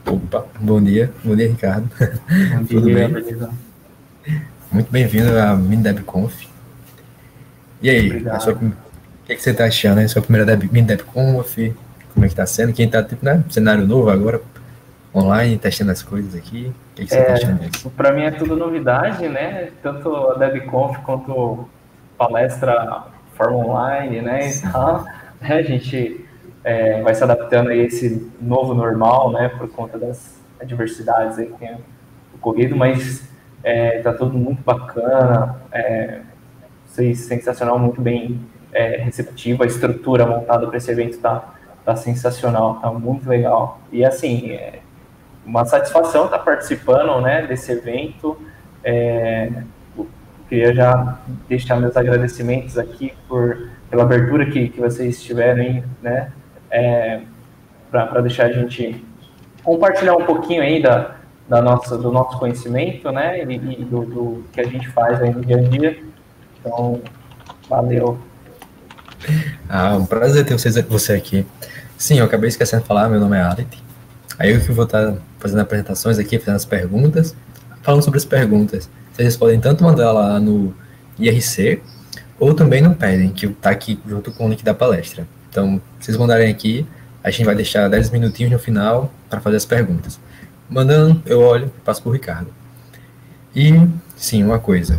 Opa, bom dia, Ricardo. Bom Tudo dia, bem? beleza? Muito bem-vindo à MiniDebConf. E aí, Obrigado. o que é que você está achando aí? Sua primeira MiniDebConf? Como é que está sendo? Quem está, tipo, né, cenário novo agora, online, testando as coisas aqui. O que é que você está achando disso? Para mim é tudo novidade, né? Tanto a DebConf quanto palestra forma online, né? E Sim. tal. A gente vai se adaptando a esse novo normal, né? Por conta das adversidades aí que tem ocorrido, mas tá tudo muito bacana. Sensacional, muito bem receptivo. A estrutura montada para esse evento tá sensacional, tá muito legal. E assim, uma satisfação estar participando, né, desse evento. Queria já deixar meus agradecimentos aqui pela abertura que vocês tiveram, né, para deixar a gente compartilhar um pouquinho aí do nosso conhecimento, né, e do que a gente faz aí no dia a dia. Então, valeu. Ah, um prazer ter você aqui. Sim, eu acabei esquecendo de falar, meu nome é Alet. Aí eu que vou estar fazendo apresentações aqui, fazendo as perguntas, falando sobre as perguntas. Vocês podem tanto mandar lá no IRC, ou também no Pedem, que está aqui junto com o link da palestra. Então, vocês mandarem aqui, a gente vai deixar 10 minutinhos no final para fazer as perguntas. Mandando, eu olho e passo para o Ricardo. E, sim, uma coisa.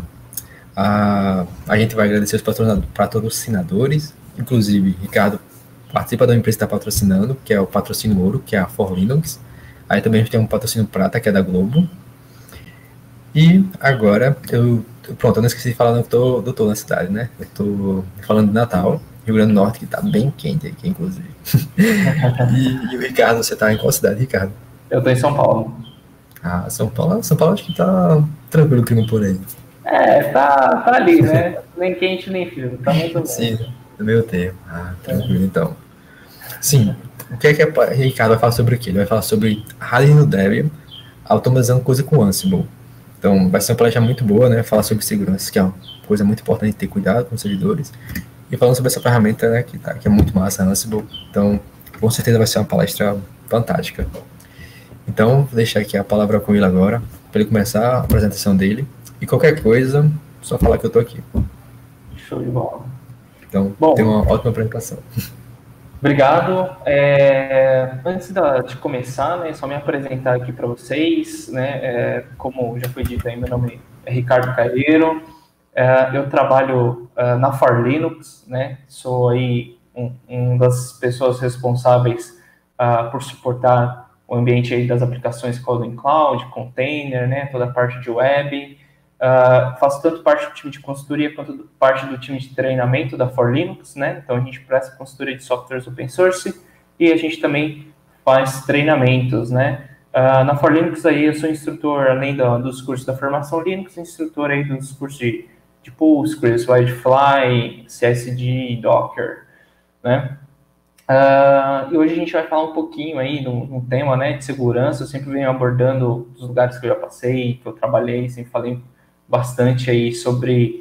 A gente vai agradecer os patrocinadores, inclusive, Ricardo participa da empresa que está patrocinando, que é o patrocínio ouro, que é a For Linux. Aí também a gente tem um patrocínio prata, que é da Globo. E agora, pronto, eu não esqueci de falar que eu tô na cidade, né? Eu tô falando de Natal, Rio Grande do Norte, que tá bem quente aqui, inclusive. E o Ricardo, você tá em qual cidade, Ricardo? Eu estou em São Paulo. Ah, São Paulo acho que tá tranquilo o clima por aí. Tá ali, né? Nem quente nem frio, tá mais ou menos. Sim, no meio termo. Ah, tranquilo então. Sim, o que é que o Ricardo vai falar sobre o quê? Ele vai falar sobre Rally no Debian, automatizando coisa com Ansible. Então, vai ser uma palestra muito boa, né? Falar sobre segurança, que é uma coisa muito importante ter cuidado com os servidores. E falando sobre essa ferramenta, né, que é muito massa, Ansible. Então, com certeza vai ser uma palestra fantástica. Então, vou deixar aqui a palavra com ele agora, para ele começar a apresentação dele. E qualquer coisa, só falar que eu tô aqui. Show de bola. Então, tenha uma Bom, ótima apresentação. obrigado. Antes de começar, né, só me apresentar aqui para vocês, né, como já foi dito aí, meu nome é Ricardo Caeiro. Eu trabalho na For Linux, né, sou aí um das pessoas responsáveis por suportar o ambiente aí das aplicações Cloud Cloud, container, né, toda a parte de web. Faço tanto parte do time de consultoria quanto parte do time de treinamento da For Linux, né? Então a gente presta consultoria de softwares open source e a gente também faz treinamentos, né? Na For Linux aí eu sou instrutor, além dos cursos da formação Linux, instrutor aí dos cursos de Postgres, Wildfly, CSD, Docker, né? E hoje a gente vai falar um pouquinho aí no tema, né, de segurança. Eu sempre venho abordando os lugares que eu já passei, que eu trabalhei, sempre falei bastante aí sobre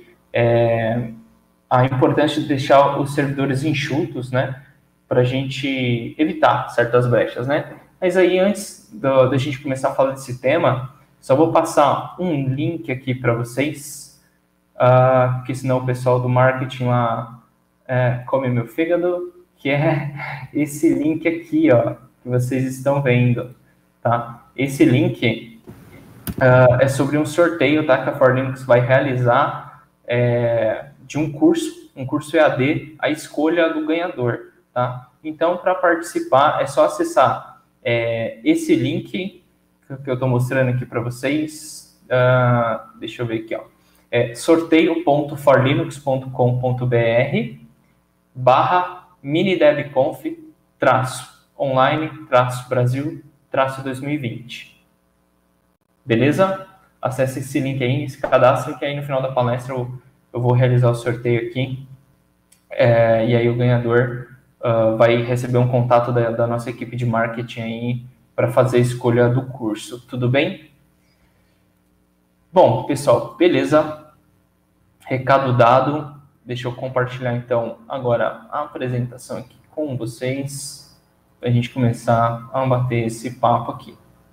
a importância de deixar os servidores enxutos, né, para a gente evitar certas brechas, né. Mas aí, antes da gente começar a falar desse tema, só vou passar um link aqui para vocês, porque senão o pessoal do marketing lá come meu fígado, que é esse link aqui, ó, que vocês estão vendo, tá? Esse link é sobre um sorteio, tá, que a For Linux vai realizar de um curso EAD, a escolha do ganhador, tá? Então, para participar, é só acessar esse link que eu estou mostrando aqui para vocês. Deixa eu ver aqui, ó. sorteio.forlinux.com.br/minidebconf online Brasil 2020. Beleza? Acesse esse link aí, se cadastre, que aí no final da palestra eu vou realizar o sorteio aqui. E aí o ganhador vai receber um contato da nossa equipe de marketing aí para fazer a escolha do curso. Tudo bem? Bom, pessoal, beleza. Recado dado. Deixa eu compartilhar então agora a apresentação aqui com vocês para a gente começar a bater esse papo aqui.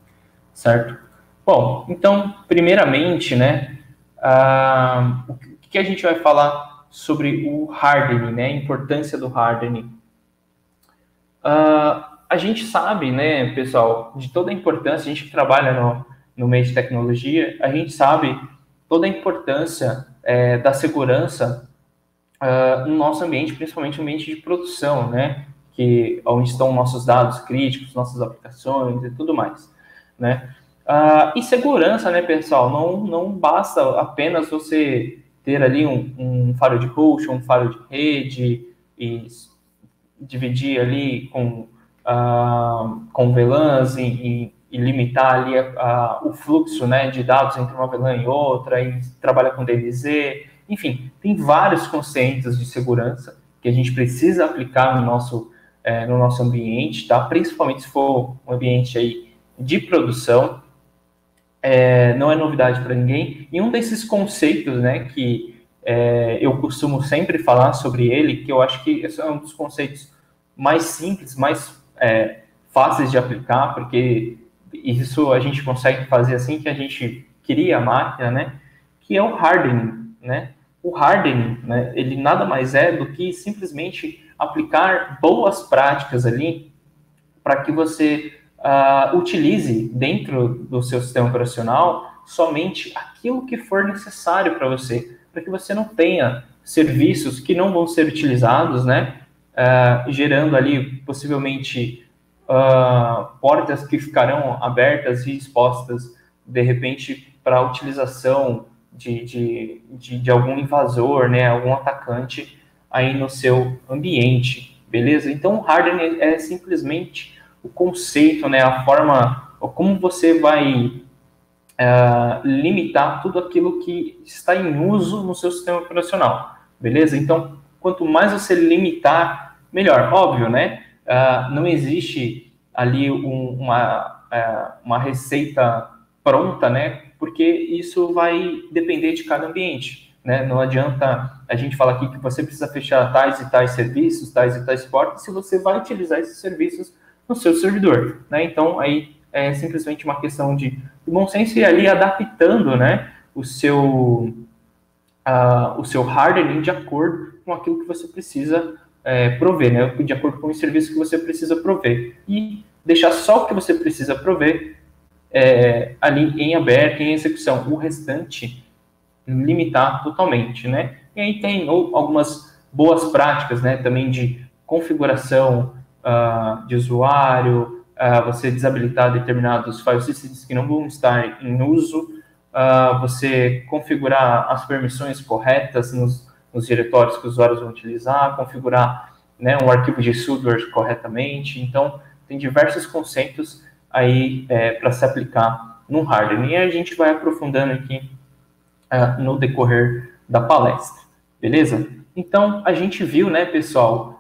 certo? Bom, então, primeiramente, né, o que a gente vai falar sobre o hardening, né, a importância do hardening. A gente sabe, né, pessoal, de toda a importância, a gente que trabalha no meio de tecnologia, a gente sabe toda a importância da segurança no nosso ambiente, principalmente no ambiente de produção, né, onde estão nossos dados críticos, nossas aplicações e tudo mais, né. E segurança, né, pessoal, não basta apenas você ter ali um firewall de host, um firewall de rede e dividir ali com VLANs e limitar ali o fluxo, né, de dados entre uma VLAN e outra, e trabalha com DLZ, enfim, tem vários conceitos de segurança que a gente precisa aplicar no nosso ambiente, tá? Principalmente se for um ambiente aí de produção, não é novidade para ninguém. E um desses conceitos, né, que eu costumo sempre falar sobre ele, que eu acho que esse é um dos conceitos mais simples, mais fáceis de aplicar, porque isso a gente consegue fazer assim que a gente cria a máquina, né, que é o hardening, né? O hardening, né, ele nada mais é do que simplesmente aplicar boas práticas ali para que você utilize dentro do seu sistema operacional somente aquilo que for necessário para você, para que você não tenha serviços que não vão ser utilizados, né, gerando ali possivelmente portas que ficarão abertas e expostas de repente para a utilização de algum invasor, né, algum atacante aí no seu ambiente, beleza? Então, o hardening é simplesmente o conceito, né, a forma, como você vai limitar tudo aquilo que está em uso no seu sistema operacional, beleza? Então, quanto mais você limitar, melhor. Óbvio, né? Não existe ali uma receita pronta, né? Porque isso vai depender de cada ambiente, né? Não adianta a gente falar aqui que você precisa fechar tais e tais serviços, tais e tais portas, se você vai utilizar esses serviços no seu servidor, né? Então, aí é simplesmente uma questão de bom senso e ali adaptando, né, o seu hardening de acordo com aquilo que você precisa prover, né, de acordo com o serviço que você precisa prover. E deixar só o que você precisa prover ali em aberto, em execução. O restante, limitar totalmente, né? E aí tem algumas boas práticas, né, também de configuração de usuário, você desabilitar determinados file systems que não vão estar em uso, você configurar as permissões corretas nos diretórios que os usuários vão utilizar, configurar, né, um arquivo de sudo corretamente. Então, tem diversos conceitos aí para se aplicar no hardening. E a gente vai aprofundando aqui no decorrer da palestra, beleza? Então, a gente viu, né, pessoal,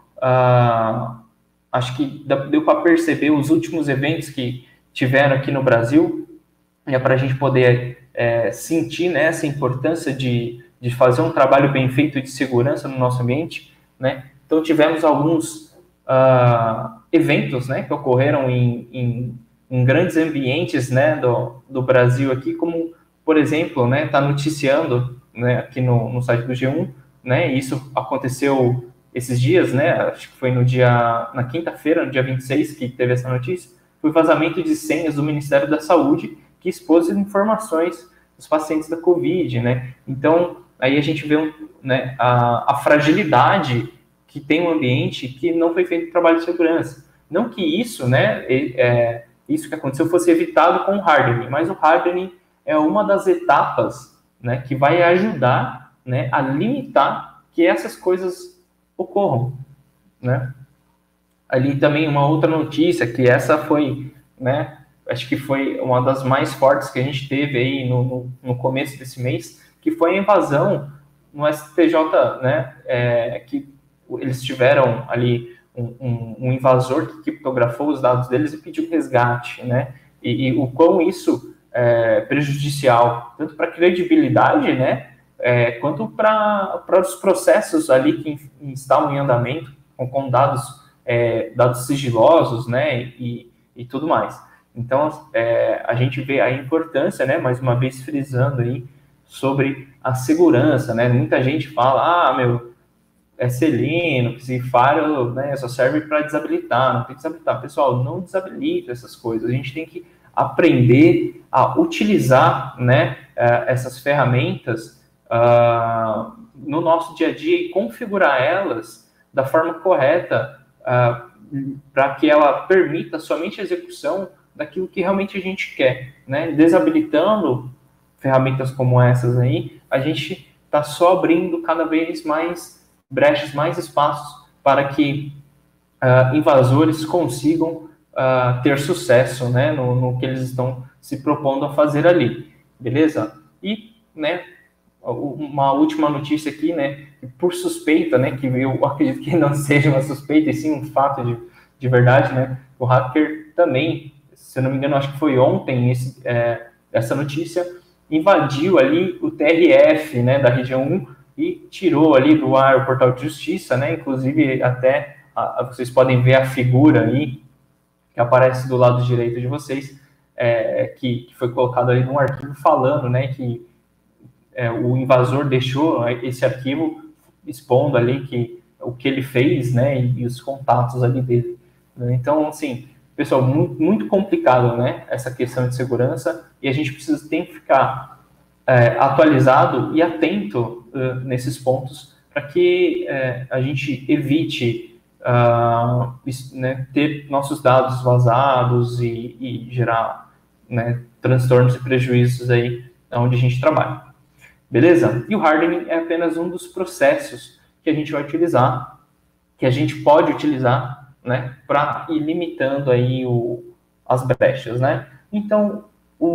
acho que deu para perceber os últimos eventos que tiveram aqui no Brasil, para a gente poder sentir, né, essa importância de fazer um trabalho bem feito de segurança no nosso ambiente, né? Então, tivemos alguns eventos, né, que ocorreram em grandes ambientes, né, do Brasil aqui, como, por exemplo, né, está noticiando, né, aqui no site do G1, né, isso aconteceu esses dias, né, acho que foi na quinta-feira, no dia 26, que teve essa notícia, foi vazamento de senhas do Ministério da Saúde, que expôs informações dos pacientes da Covid, né, então, aí a gente vê né, a fragilidade que tem um ambiente que não foi feito trabalho de segurança. Não que isso, né, isso que aconteceu fosse evitado com o hardening, mas o hardening é uma das etapas, né, que vai ajudar, né, a limitar que essas coisas ocorram, né? Ali também uma outra notícia, que essa foi, né, acho que foi uma das mais fortes que a gente teve aí no começo desse mês, que foi a invasão no STJ, né, que eles tiveram ali um invasor que criptografou os dados deles e pediu resgate, né, e o quão isso é prejudicial, tanto para a credibilidade, né, quanto para os processos ali que estavam em andamento com dados sigilosos, né, e tudo mais. Então, a gente vê a importância, né, mais uma vez frisando aí, sobre a segurança, né? Muita gente fala, é Selenium, Firewall, né, só serve para desabilitar, não tem que desabilitar. Pessoal, não desabilita essas coisas. A gente tem que aprender a utilizar, né, essas ferramentas no nosso dia a dia e configurar elas da forma correta para que ela permita somente a execução daquilo que realmente a gente quer, né? Desabilitando ferramentas como essas aí, a gente está só abrindo cada vez mais brechas, mais espaços para que invasores consigam ter sucesso, né, no que eles estão se propondo a fazer ali, beleza? E, né, uma última notícia aqui, né, por suspeita, né, que eu acredito que não seja uma suspeita, e sim um fato de verdade, né, o hacker também, se eu não me engano, acho que foi ontem essa notícia, invadiu ali o TRF, né, da região 1 e tirou ali do ar o portal de justiça, né, inclusive até vocês podem ver a figura aí que aparece do lado direito de vocês, que foi colocado ali num arquivo falando, né, que o invasor deixou esse arquivo expondo ali o que ele fez, né, e os contatos ali dele. Então, assim, pessoal, muito, muito complicado, né, essa questão de segurança, e a gente tem que ficar atualizado e atento nesses pontos para que a gente evite né, ter nossos dados vazados e gerar, né, transtornos e prejuízos aí onde a gente trabalha. Beleza? E o hardening é apenas um dos processos que a gente vai utilizar, que a gente pode utilizar, né, para ir limitando aí as brechas, né? Então,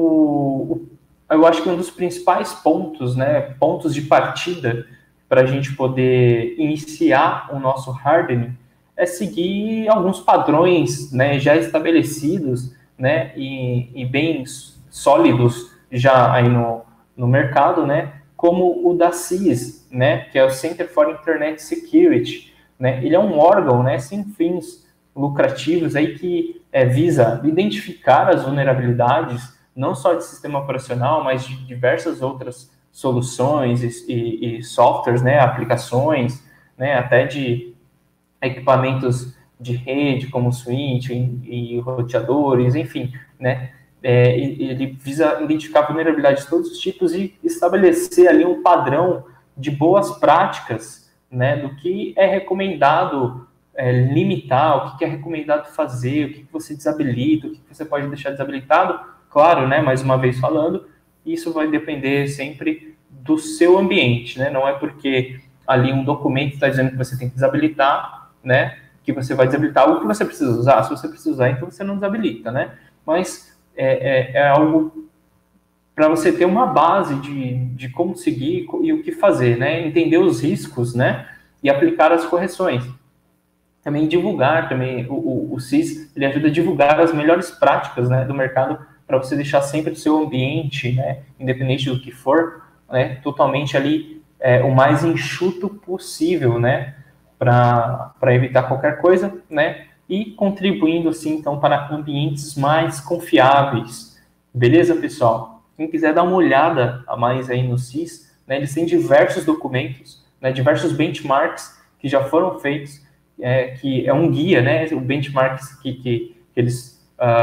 eu acho que um dos principais pontos, né, pontos de partida para a gente poder iniciar o nosso hardening é seguir alguns padrões, né, já estabelecidos, né, e bem sólidos já aí no mercado, né, como o da CIS, né, que é o Center for Internet Security, né? Ele é um órgão, né, sem fins lucrativos aí que visa identificar as vulnerabilidades não só de sistema operacional, mas de diversas outras soluções e softwares, né, aplicações, né, até de equipamentos de rede como switch e roteadores, enfim, né, ele visa identificar vulnerabilidades de todos os tipos e estabelecer ali um padrão de boas práticas, né, do que é recomendado limitar, o que é recomendado fazer, o que você desabilita, o que você pode deixar desabilitado. Claro, né, mais uma vez falando, isso vai depender sempre do seu ambiente, né, não é porque ali um documento está dizendo que você tem que desabilitar, né, que você vai desabilitar algo que você precisa usar. Se você precisa usar, então você não desabilita, né, mas é algo para você ter uma base de como seguir e o que fazer, né, entender os riscos, né, e aplicar as correções. Também divulgar, o CIS, ele ajuda a divulgar as melhores práticas, né, do mercado para você deixar sempre o seu ambiente, né, independente do que for, né, totalmente ali o mais enxuto possível, né, para evitar qualquer coisa, né, e contribuindo assim então para ambientes mais confiáveis. Beleza, pessoal? Quem quiser dar uma olhada a mais aí no CIS, né, eles têm diversos documentos, né, diversos benchmarks que já foram feitos, que é um guia, né, o benchmarks que eles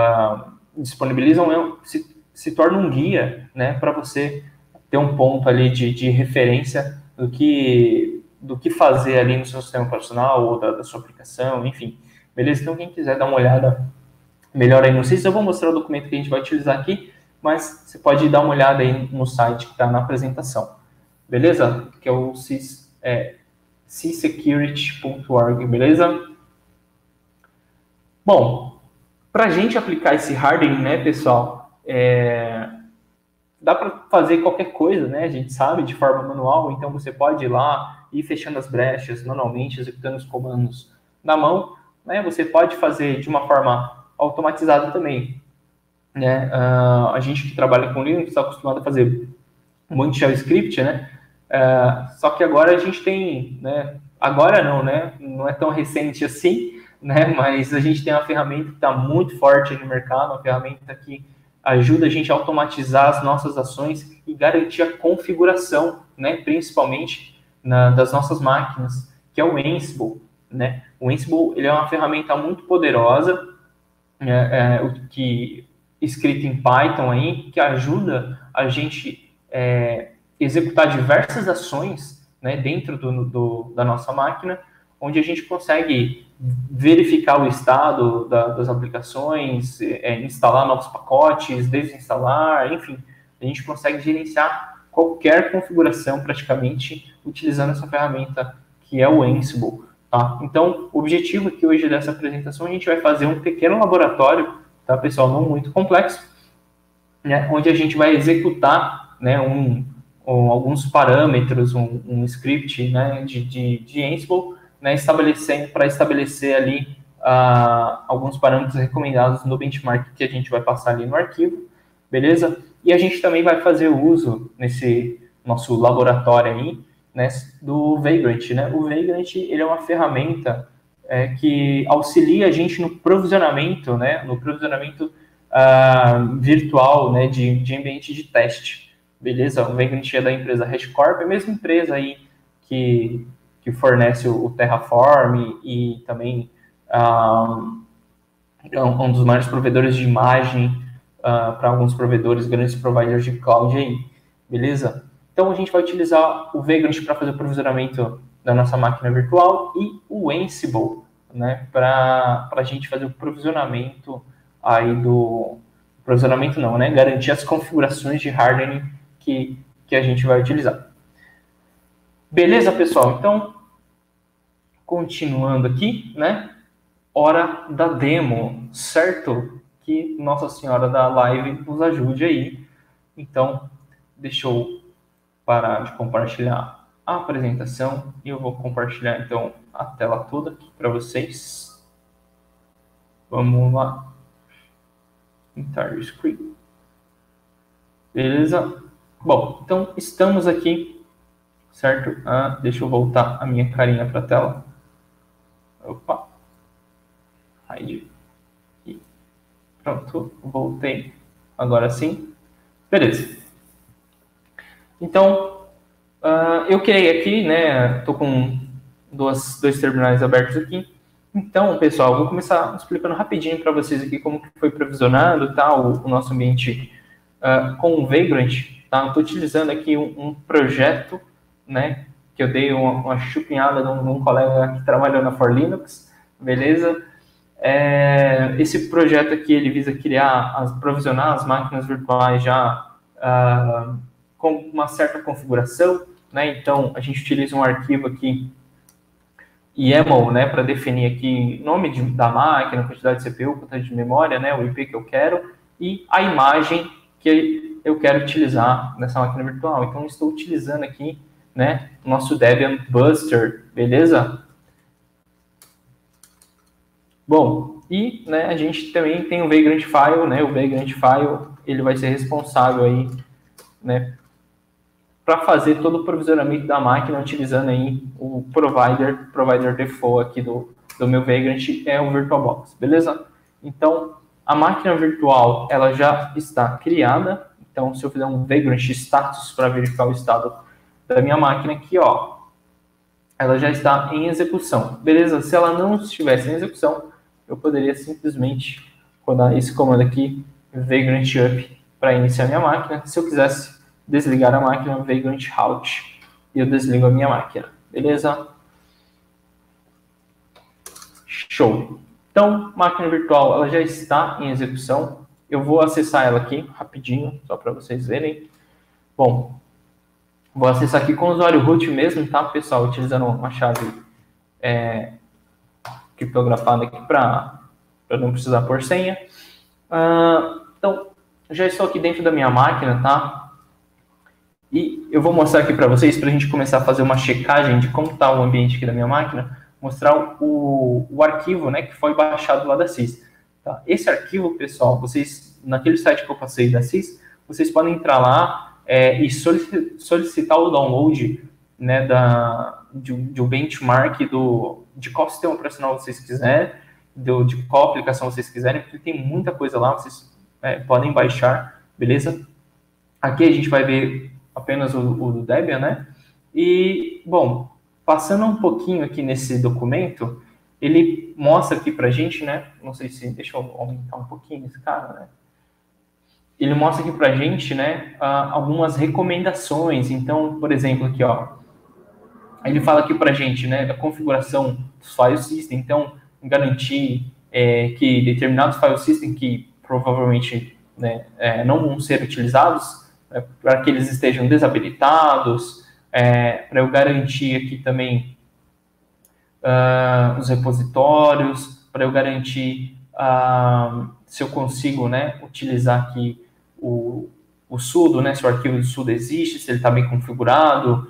disponibilizam se torna um guia, né, para você ter um ponto ali de referência do que fazer ali no seu sistema operacional ou da sua aplicação, enfim. Beleza? Então, quem quiser dar uma olhada melhor aí no CIS, eu vou mostrar o documento que a gente vai utilizar aqui, mas você pode dar uma olhada aí no site que está na apresentação. Beleza? Que é o CIS, csecurity.org, beleza? Bom, para a gente aplicar esse hardening, né, pessoal, dá para fazer qualquer coisa, né? A gente sabe, de forma manual, então você pode ir lá e ir fechando as brechas manualmente, executando os comandos na mão, né? Você pode fazer de uma forma automatizada também, né? A gente que trabalha com Linux está acostumado a fazer muito shell script, né? Só que agora a gente tem, né? Agora não, né? Não é tão recente assim, né? Mas a gente tem uma ferramenta que está muito forte aí no mercado, uma ferramenta que ajuda a gente a automatizar as nossas ações e garantir a configuração, né? Principalmente das nossas máquinas, que é o Ansible, né? O Ansible, ele é uma ferramenta muito poderosa, que escrita em Python aí, que ajuda a gente executar diversas ações, né, dentro da nossa máquina, onde a gente consegue verificar o estado das aplicações, instalar novos pacotes, desinstalar, enfim, a gente consegue gerenciar qualquer configuração praticamente utilizando essa ferramenta que é o Ansible. Tá? Então, o objetivo aqui hoje dessa apresentação, a gente vai fazer um pequeno laboratório, tá, pessoal, não muito complexo, né, onde a gente vai executar, né, alguns parâmetros, um script, né, de Ansible, né, para estabelecer ali alguns parâmetros recomendados no benchmark que a gente vai passar ali no arquivo, beleza? E a gente também vai fazer uso, nesse nosso laboratório aí, né, do Vagrant, né? O Vagrant, ele é uma ferramenta que auxilia a gente no provisionamento, né, virtual, né, de ambiente de teste, beleza? O Vagrant é da empresa HashiCorp, a mesma empresa aí que fornece o Terraform e também um dos maiores provedores de imagem para alguns provedores, grandes providers de cloud aí, beleza? Então, a gente vai utilizar o Vagrant para fazer o provisionamento da nossa máquina virtual e o Ansible, né, para a gente fazer o provisionamento aí provisionamento não, né, garantir as configurações de hardening que a gente vai utilizar. Beleza, pessoal? Então, continuando aqui, né, hora da demo, certo? Que Nossa Senhora da Live nos ajude aí. Então, deixa eu parar de compartilhar a apresentação e eu vou compartilhar, então, a tela toda aqui para vocês. Vamos lá. Entire screen. Beleza? Bom, então, estamos aqui, certo? Deixa eu voltar a minha carinha para a tela. Opa. Hide. E pronto, voltei. Agora sim. Beleza. Então, eu criei aqui, né? Estou com dois terminais abertos aqui. Então, pessoal, eu vou começar explicando rapidinho para vocês aqui como que foi provisionado, tá, o nosso ambiente com o Vagrant. Tá? Estou utilizando aqui um projeto, né, que eu dei uma chupinhada num colega que trabalhou na For Linux, beleza? Esse projeto aqui, ele visa provisionar as máquinas virtuais já com uma certa configuração, né? Então, a gente utiliza um arquivo aqui, YAML, né, para definir aqui nome da máquina, quantidade de CPU, quantidade de memória, né, o IP que eu quero, e a imagem que eu quero utilizar nessa máquina virtual. Então, estou utilizando aqui, né, o nosso Debian Buster, beleza? Bom, e, né, a gente também tem o Vagrant File, né, o Vagrant File, ele vai ser responsável aí, né, para fazer todo o provisionamento da máquina, utilizando aí o provider default aqui do meu Vagrant, é o VirtualBox, beleza? Então, a máquina virtual, ela já está criada. Então, se eu fizer um Vagrant status para verificar o estado da minha máquina aqui, ó, ela já está em execução, beleza? Se ela não estivesse em execução, eu poderia simplesmente rodar esse comando aqui, Vagrant up, para iniciar minha máquina. Se eu quisesse desligar a máquina, Vagrant out, e eu desligo a minha máquina, beleza? Show! Então, máquina virtual, ela já está em execução. Eu vou acessar ela aqui, rapidinho, só para vocês verem. Bom, vou acessar aqui com o usuário root mesmo, tá, pessoal? Utilizando uma chave criptografada aqui para não precisar pôr senha. Então, já estou aqui dentro da minha máquina, tá? E eu vou mostrar aqui para vocês, para a gente começar a fazer uma checagem de como está o ambiente aqui da minha máquina, mostrar o arquivo, né, que foi baixado lá da CIS. Tá? Esse arquivo, pessoal, vocês, naquele site que eu passei da CIS, vocês podem entrar lá e solicitar o download, né, de um benchmark de qual sistema operacional vocês quiserem, de qual aplicação vocês quiserem, porque tem muita coisa lá, vocês podem baixar, beleza? Aqui a gente vai ver apenas o do Debian, né? E, bom, passando um pouquinho aqui nesse documento, ele mostra aqui pra gente, né? Não sei se... Deixa eu aumentar um pouquinho esse cara, né? Ele mostra aqui pra gente, né, algumas recomendações. Então, por exemplo, aqui, ó, ele fala aqui pra gente, né, da configuração dos file system. Então, garantir que determinados file system que provavelmente, né, não vão ser utilizados, para que eles estejam desabilitados, para eu garantir aqui também os repositórios, para eu garantir se eu consigo, né, utilizar aqui o sudo, né, se o arquivo do sudo existe, se ele está bem configurado,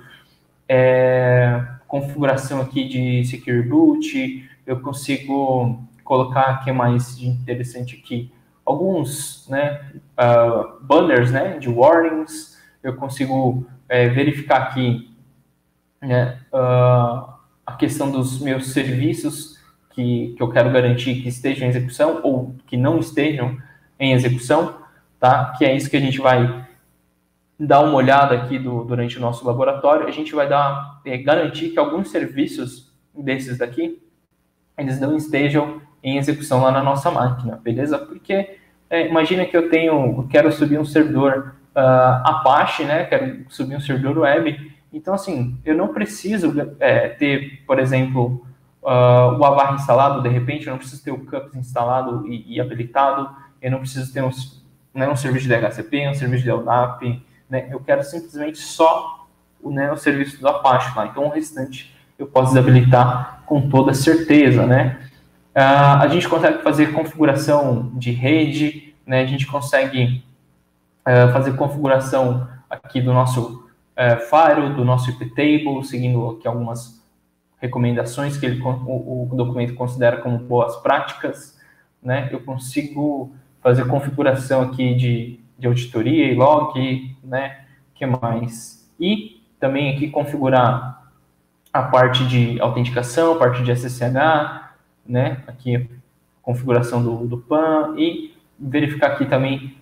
configuração aqui de Secure Boot, eu consigo colocar, o que é mais de interessante aqui, alguns, né, banners, né, de warnings, eu consigo verificar aqui, né, a questão dos meus serviços que eu quero garantir que estejam em execução ou que não estejam em execução, tá? Que é isso que a gente vai dar uma olhada aqui durante o nosso laboratório. A gente vai garantir que alguns serviços desses daqui, eles não estejam em execução lá na nossa máquina, beleza? Porque imagina que eu quero subir um servidor Apache, né? Quero subir um servidor web. Então, assim, eu não preciso ter, por exemplo, o Avar instalado, de repente, eu não preciso ter o Cups instalado e habilitado, eu não preciso ter um serviço de DHCP, um serviço de LDAP, né? Eu quero simplesmente só o serviço do Apache lá. Então, o restante eu posso desabilitar com toda certeza, né? A gente consegue fazer configuração de rede, né? A gente consegue fazer configuração aqui do nosso firewall, do nosso iptable, seguindo aqui algumas recomendações que o documento considera como boas práticas, né? Eu consigo fazer configuração aqui de auditoria e log, né? O que mais? E também aqui configurar a parte de autenticação, a parte de SSH, né? Aqui configuração do PAN e verificar aqui também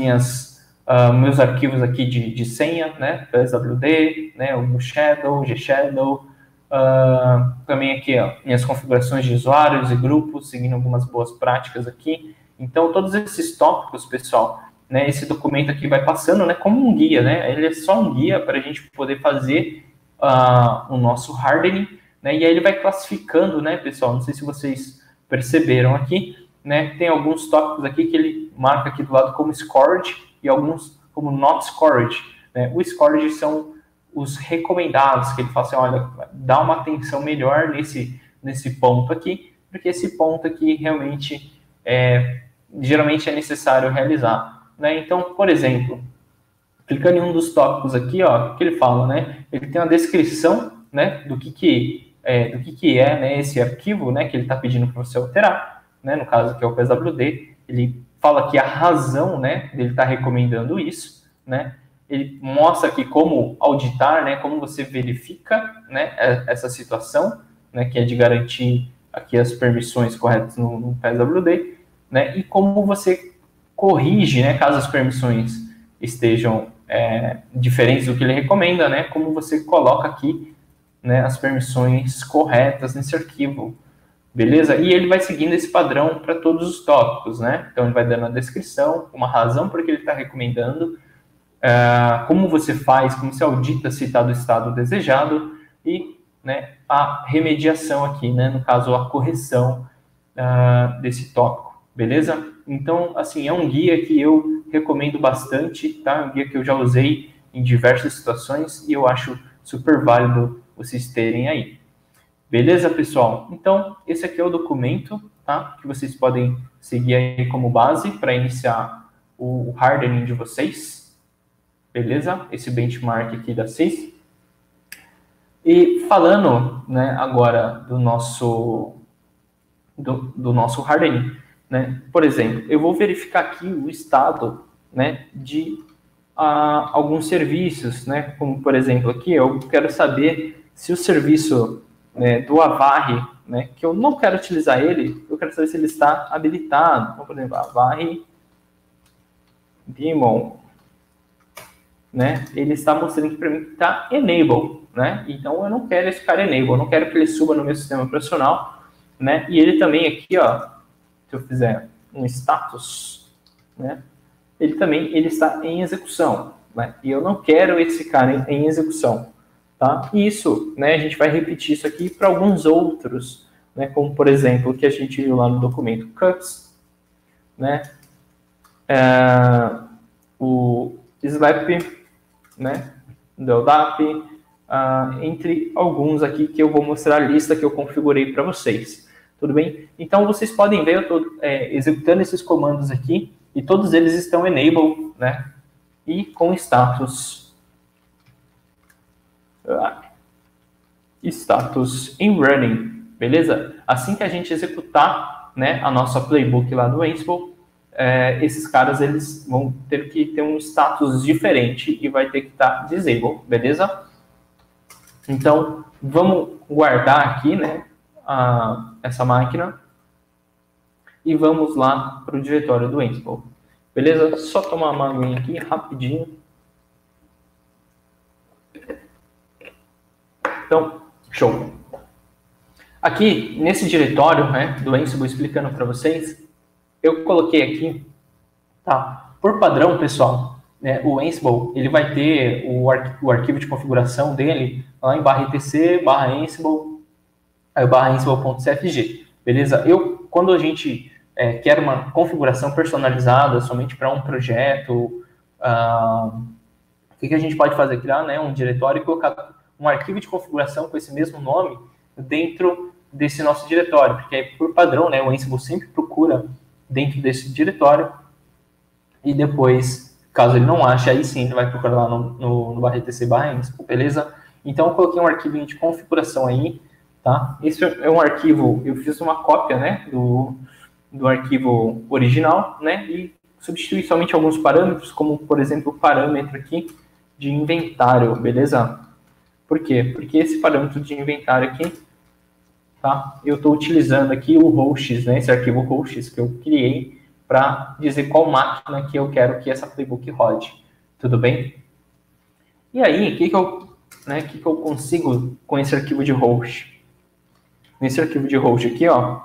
meus arquivos aqui de senha, né? PSWD, né? O Shadow, G-Shadow, também aqui, ó, minhas configurações de usuários e grupos, seguindo algumas boas práticas aqui. Então, todos esses tópicos, pessoal, né? Esse documento aqui vai passando, né? Como um guia, né? Ele é só um guia para a gente poder fazer o nosso hardening, né? E aí ele vai classificando, né, pessoal? Não sei se vocês perceberam aqui, né? Tem alguns tópicos aqui que ele marca aqui do lado como scored e alguns como not scored, né? O scored são os recomendados, que ele fala assim, olha, dá uma atenção melhor nesse ponto aqui, porque esse ponto aqui realmente geralmente é necessário realizar, né? Então, por exemplo, clicando em um dos tópicos aqui, ó, que ele fala, né? Ele tem uma descrição, né, do que é, né, esse arquivo, né, que ele está pedindo para você alterar, né? No caso que é o PSWD, ele fala aqui a razão, né, dele estar recomendando isso, né? Ele mostra aqui como auditar, né, como você verifica, né, essa situação, né, que é de garantir aqui as permissões corretas no PSWD, né, e como você corrige, né, caso as permissões estejam diferentes do que ele recomenda, né, como você coloca aqui, né, as permissões corretas nesse arquivo, beleza? E ele vai seguindo esse padrão para todos os tópicos, né? Então ele vai dando a descrição, uma razão por que ele está recomendando, como você faz, como você audita se está do estado desejado e, né, a remediação aqui, né, no caso a correção desse tópico, beleza? Então, assim, é um guia que eu recomendo bastante, tá? É um guia que eu já usei em diversas situações e eu acho super válido vocês terem aí. Beleza, pessoal? Então, esse aqui é o documento, tá? Que vocês podem seguir aí como base para iniciar o hardening de vocês. Beleza? Esse benchmark aqui da CIS. E falando, né, agora do nosso hardening, né? Por exemplo, eu vou verificar aqui o estado, né, de alguns serviços, né? Como, por exemplo, aqui eu quero saber se o serviço né, do Avari, né, que eu não quero utilizar ele, eu quero saber se ele está habilitado. Então, por exemplo, Avari Daemon, né, ele está mostrando aqui para mim que está enable, né? Então eu não quero esse cara enable, eu não quero que ele suba no meu sistema operacional, né? E ele também aqui, ó, se eu fizer um status, né, ele está em execução, né? E eu não quero esse cara em execução, tá? E isso, né, a gente vai repetir isso aqui para alguns outros, né, como por exemplo, o que a gente viu lá no documento cuts, né? O slap, né, do LDAP, entre alguns aqui que eu vou mostrar a lista que eu configurei para vocês. Tudo bem? Então, vocês podem ver, eu estou executando esses comandos aqui, e todos eles estão enable, né, e com status em running, beleza? Assim que a gente executar, né, a nossa playbook lá do Ansible, esses caras eles vão ter que ter um status diferente e vai ter que estar disable, beleza? Então, vamos guardar aqui, né, essa máquina e vamos lá para o diretório do Ansible, beleza? Só tomar uma aguinha aqui rapidinho. Então, show. Aqui, nesse diretório, né, do Ansible, explicando para vocês, eu coloquei aqui, tá? Por padrão, pessoal, né, o Ansible, ele vai ter o arquivo de configuração dele lá em /etc, /Ansible, /Ansible.cfg, beleza? Quando a gente quer uma configuração personalizada somente para um projeto, o que a gente pode fazer? Criar, né, um diretório e colocar um arquivo de configuração com esse mesmo nome dentro desse nosso diretório, porque por padrão, né, o Ansible sempre procura dentro desse diretório e depois, caso ele não ache, aí sim ele vai procurar lá no /etc /Ansible, beleza? Então eu coloquei um arquivinho de configuração aí, tá? Esse é um arquivo, eu fiz uma cópia, né, do arquivo original, né, e substituí somente alguns parâmetros, como por exemplo o parâmetro aqui de inventário, beleza? Por quê? Porque esse parâmetro de inventário aqui, tá? Eu estou utilizando aqui o hosts, né? Esse arquivo hosts que eu criei para dizer qual máquina que eu quero que essa playbook rode. Tudo bem? E aí, o que eu consigo com esse arquivo de host? Nesse arquivo de host aqui, ó,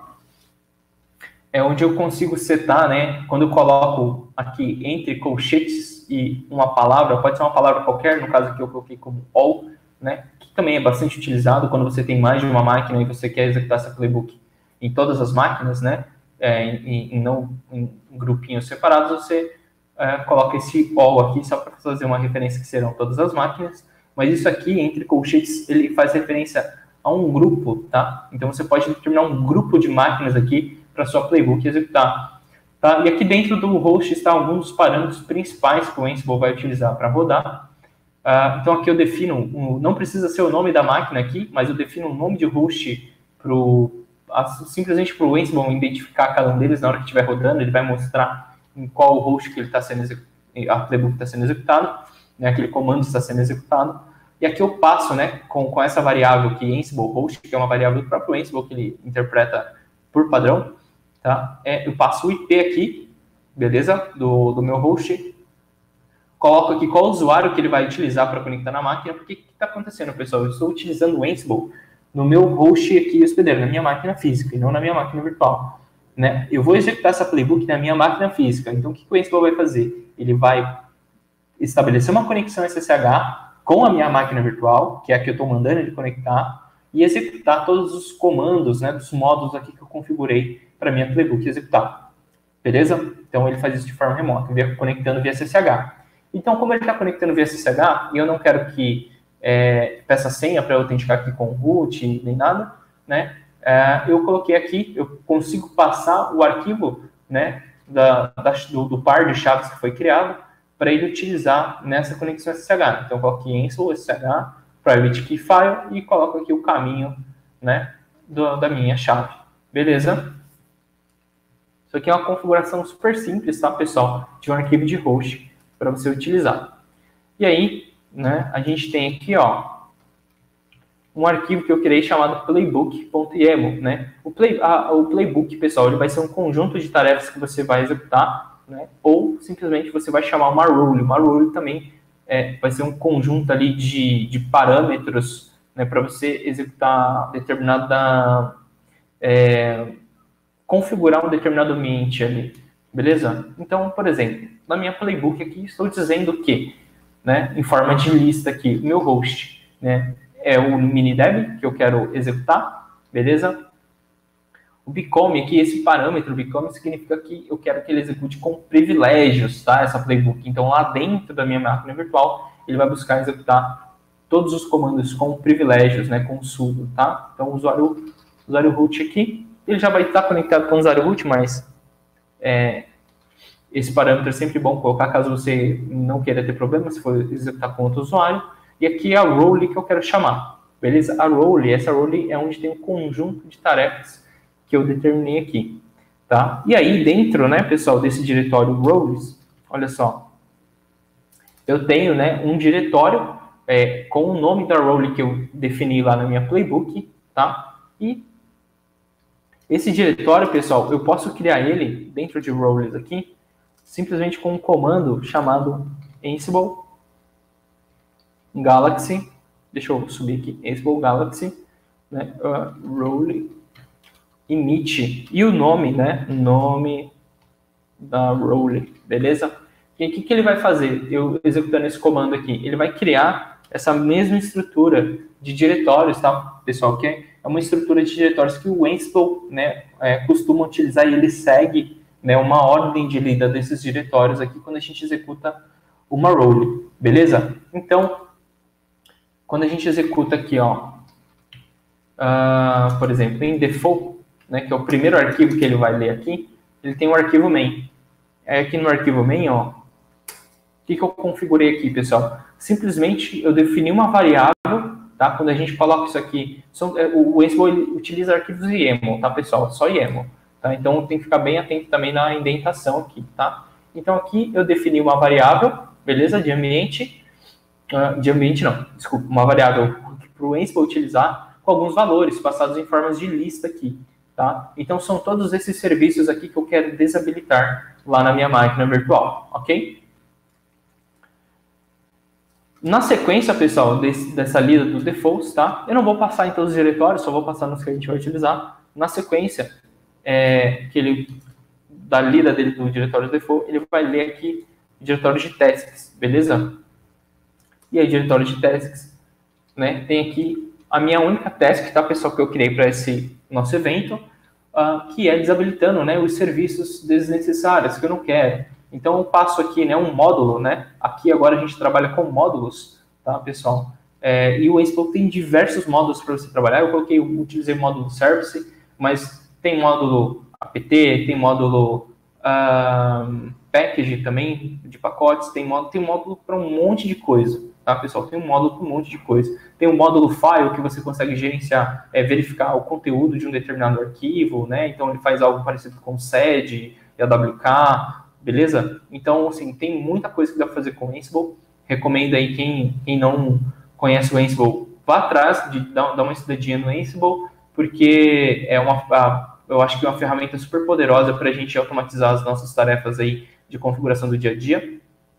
é onde eu consigo setar, né? Quando eu coloco aqui entre colchetes e uma palavra, pode ser uma palavra qualquer, no caso aqui eu coloquei como all, né, que também é bastante utilizado quando você tem mais de uma máquina e você quer executar essa playbook em todas as máquinas, né, não em grupinhos separados, você coloca esse all aqui só para fazer uma referência que serão todas as máquinas, mas isso aqui, entre colchetes, ele faz referência a um grupo, tá? Então você pode determinar um grupo de máquinas aqui para sua playbook executar. Tá? E aqui dentro do host está alguns dos parâmetros principais que o Ansible vai utilizar para rodar. Então aqui eu defino, não precisa ser o nome da máquina aqui, mas eu defino um nome de host simplesmente para o Ansible identificar cada um deles na hora que estiver rodando, ele vai mostrar em qual host que ele está sendo a playbook está sendo executado, né, aquele comando está sendo executado. E aqui eu passo, né, com essa variável aqui, Ansible host, que é uma variável do próprio Ansible que ele interpreta por padrão, tá? Eu passo o IP aqui, beleza, do meu host. Coloco aqui qual usuário que ele vai utilizar para conectar na máquina, porque o que está acontecendo, pessoal? Eu estou utilizando o Ansible no meu host aqui hospedeiro, na minha máquina física, e não na minha máquina virtual, né? Eu vou executar essa playbook na minha máquina física, então o que o Ansible vai fazer? Ele vai estabelecer uma conexão SSH com a minha máquina virtual, que é a que eu estou mandando ele conectar, e executar todos os comandos, né, dos módulos aqui que eu configurei para minha playbook executar. Beleza? Então ele faz isso de forma remota, conectando via SSH. Então, como ele está conectando via SSH, e eu não quero que peça senha para eu autenticar aqui com root, nem nada, né? Eu coloquei aqui, eu consigo passar o arquivo, né, do par de chaves que foi criado para ele utilizar nessa conexão SSH. Então, eu coloquei Ansible SSH, private key file, e coloco aqui o caminho, né, da minha chave. Beleza? Isso aqui é uma configuração super simples, tá, pessoal? De um arquivo de host para você utilizar. E aí, né, a gente tem aqui, ó, um arquivo que eu criei chamado playbook.yaml, né? O playbook, pessoal, ele vai ser um conjunto de tarefas que você vai executar, né? Ou simplesmente você vai chamar uma role. Uma role também vai ser um conjunto ali de parâmetros, né, para você executar determinada... configurar um determinado ambiente ali, beleza? Então, por exemplo, na minha playbook aqui, estou dizendo que, né, em forma de lista aqui, o meu host, né, é o minideb que eu quero executar, beleza? O become aqui, esse parâmetro become significa que eu quero que ele execute com privilégios, tá? Essa playbook. Então, lá dentro da minha máquina virtual, ele vai buscar executar todos os comandos com privilégios, né, com sudo, tá? Então, o usuário root aqui, ele já vai estar conectado com o usuário root, mas esse parâmetro é sempre bom colocar caso você não queira ter problema, se for executar com outro usuário. E aqui é a role que eu quero chamar, beleza? A role, essa role é onde tem um conjunto de tarefas que eu determinei aqui, tá? E aí dentro, né, pessoal, desse diretório roles, olha só, eu tenho, né, um diretório com o nome da role que eu defini lá na minha playbook, tá? E esse diretório, pessoal, eu posso criar ele dentro de roles aqui, simplesmente com um comando chamado Ansible Galaxy, deixa eu subir aqui, Ansible Galaxy, né, role init, e o nome, né, nome da role, beleza? E o que ele vai fazer? Eu executando esse comando aqui, ele vai criar essa mesma estrutura de diretórios, tá, pessoal? Que é uma estrutura de diretórios que o Ansible, né, costuma utilizar e ele segue, né, uma ordem de lida desses diretórios aqui quando a gente executa uma role, beleza? Então, quando a gente executa aqui, ó, por exemplo, em default, né, que é o primeiro arquivo que ele vai ler aqui, ele tem o arquivo main. Aqui no arquivo main, ó, o que eu configurei aqui, pessoal? Simplesmente eu defini uma variável, tá? Quando a gente coloca isso aqui, o Ansible utiliza arquivos YAML, tá, pessoal? Só YAML, tá? Então tem que ficar bem atento também na indentação aqui, tá? Então aqui eu defini uma variável, beleza? De ambiente não, desculpa, uma variável para o Ansible utilizar com alguns valores passados em formas de lista aqui, tá? Então são todos esses serviços aqui que eu quero desabilitar lá na minha máquina virtual, ok? Na sequência, pessoal, dessa lida dos defaults, tá? Eu não vou passar em todos os diretórios, só vou passar nos que a gente vai utilizar. Na sequência, da lida dele do diretório default, ele vai ler aqui o diretório de tasks, beleza? E aí, diretório de tasks, né? Tem aqui a minha única task, tá, pessoal, que eu criei para esse nosso evento, que é desabilitando, né, os serviços desnecessários que eu não quero. Então, eu passo aqui, né, um módulo, né? Aqui agora a gente trabalha com módulos, tá, pessoal? E o Ansible tem diversos módulos para você trabalhar. Eu utilizei o módulo Service, mas tem módulo apt, tem módulo package também, de pacotes, tem módulo para um monte de coisa, tá, pessoal? Tem um módulo para um monte de coisa. Tem um módulo file que você consegue gerenciar, verificar o conteúdo de um determinado arquivo, né? Então, ele faz algo parecido com sed e AWK, beleza? Então, assim, tem muita coisa que dá para fazer com o Ansible. Recomendo aí quem não conhece o Ansible, vá atrás, dar uma estudadinha no Ansible, porque eu acho que é uma ferramenta super poderosa para a gente automatizar as nossas tarefas aí de configuração do dia a dia.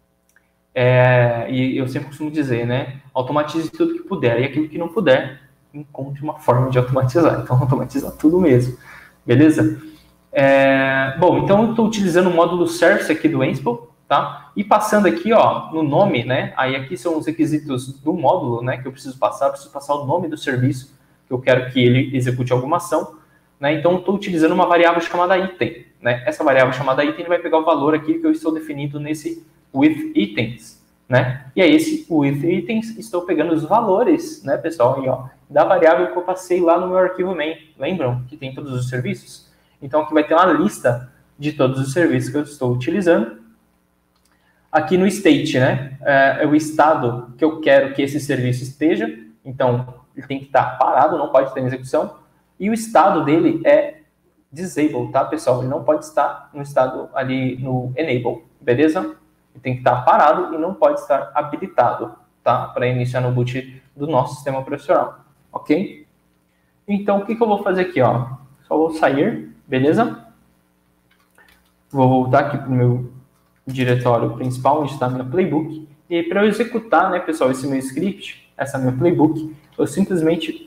E eu sempre costumo dizer, né? Automatize tudo que puder, e aquilo que não puder, encontre uma forma de automatizar. Então, automatiza tudo mesmo, beleza? Bom, então eu estou utilizando o módulo Service aqui do Ansible, tá? E passando aqui, ó, no nome, né? Aí aqui são os requisitos do módulo, né? Que eu preciso passar o nome do serviço que eu quero que ele execute alguma ação, né? Então eu estou utilizando uma variável chamada item, né? Essa variável chamada item vai pegar o valor aqui que eu estou definindo nesse with itens, né? E aí esse with itens estou pegando os valores, né, pessoal? Aí, ó, da variável que eu passei lá no meu arquivo main. Lembram que tem todos os serviços? Então, aqui vai ter uma lista de todos os serviços que eu estou utilizando. Aqui no state, né, é o estado que eu quero que esse serviço esteja. Então, ele tem que estar parado, não pode estar em execução. E o estado dele é disable, tá, pessoal? Ele não pode estar no estado ali no enable, beleza? Ele tem que estar parado e não pode estar habilitado, tá? Para iniciar no boot do nosso sistema operacional. ok? Então, o que eu vou fazer aqui, ó? Só vou sair, beleza? Vou voltar aqui para o meu diretório principal, onde está a minha playbook. E aí, para eu executar, né, pessoal, esse meu script, essa minha playbook, eu simplesmente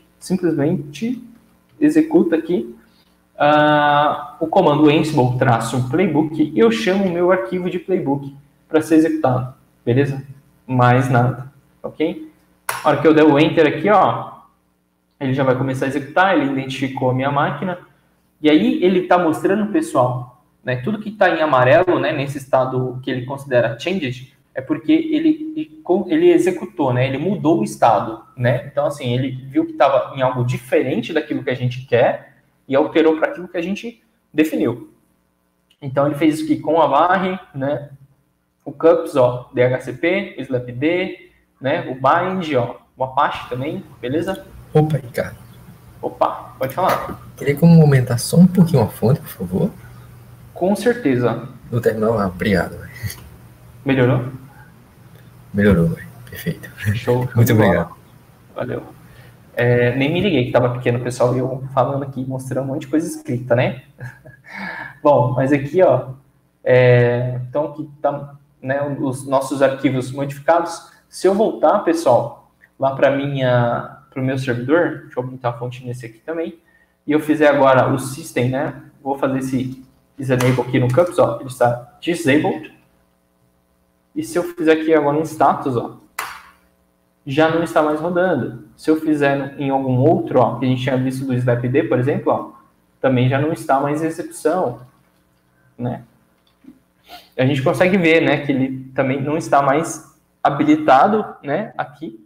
executo aqui o comando Ansible-playbook e eu chamo o meu arquivo de playbook para ser executado, beleza? Mais nada, ok? Na hora que eu der o Enter aqui, ó, ele já vai começar a executar, ele identificou a minha máquina, e aí ele está mostrando, pessoal, né, tudo que está em amarelo, né, nesse estado que ele considera changed, é porque ele executou, né, ele mudou o estado, né? Então, assim, ele viu que estava em algo diferente daquilo que a gente quer e alterou para aquilo que a gente definiu. Então, ele fez isso aqui com a varre, né, o cups, ó, DHCP, o slapd, né, o bind, ó, o Apache também, beleza? Opa, Ricardo. Opa, pode falar. Queria como aumentar só um pouquinho a fonte, por favor? Com certeza. No terminal, obrigado. Véio. Melhorou? Melhorou, véio. Perfeito. Show. Muito obrigado. Valeu. Nem me liguei que estava pequeno, pessoal, e eu falando aqui, mostrando um monte de coisa escrita, né? Bom, mas aqui, ó, então aqui tá, né, os nossos arquivos modificados. Se eu voltar, pessoal, lá para o meu servidor, deixa eu aumentar a fonte nesse aqui também, e eu fizer agora o system, né? Vou fazer esse enable aqui no cups, ó, ele está disabled. E se eu fizer aqui agora em status, ó, já não está mais rodando. Se eu fizer em algum outro, ó, que a gente tinha visto do slapd, por exemplo, ó, também já não está mais em execução, né? A gente consegue ver, né, que ele também não está mais habilitado, né, aqui.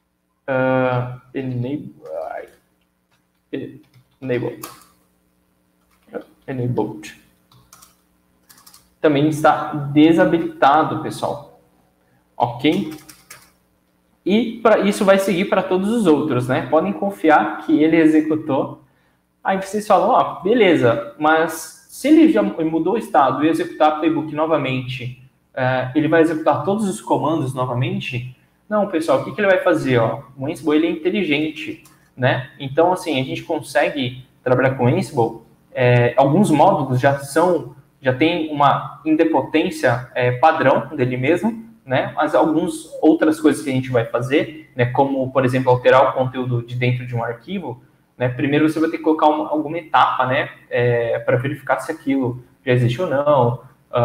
Enabled. Também está desabilitado, pessoal. Ok? E isso vai seguir para todos os outros, né? Podem confiar que ele executou. Aí vocês falam, ó, beleza, mas se ele já mudou o estado e executar a playbook novamente, ele vai executar todos os comandos novamente? Não, pessoal, o que ele vai fazer? Ó? O Ansible ele é inteligente, né? Então, assim, a gente consegue trabalhar com o Ansible. Alguns módulos já tem uma indepotência padrão dele mesmo, né? Mas algumas outras coisas que a gente vai fazer, né? Como, por exemplo, alterar o conteúdo de dentro de um arquivo, né? Primeiro você vai ter que colocar alguma etapa, né? Para verificar se aquilo já existe ou não,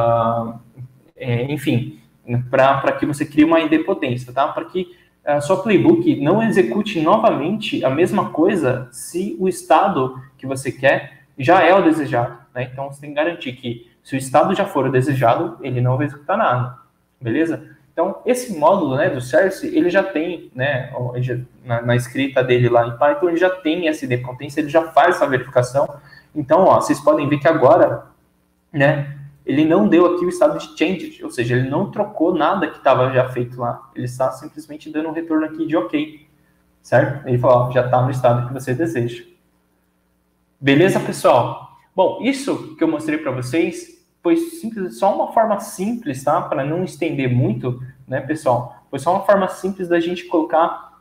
enfim, para que você crie uma idempotência, tá? Para que a sua playbook não execute novamente a mesma coisa se o estado que você quer já é o desejado, né? Então, você tem que garantir que se o estado já for o desejado, ele não vai executar nada, beleza? Então, esse módulo, né, do Cersei, ele já tem, né, na escrita dele lá em Python, ele já tem essa idempotência, ele já faz essa verificação. Então, ó, vocês podem ver que agora, né, ele não deu aqui o estado de changed, ou seja, ele não trocou nada que estava já feito lá. Ele está simplesmente dando um retorno aqui de ok, certo? Ele falou, ó, já está no estado que você deseja. Beleza, pessoal? Bom, isso que eu mostrei para vocês foi simples, só uma forma simples, tá? Para não estender muito, né, pessoal? Foi só uma forma simples da gente colocar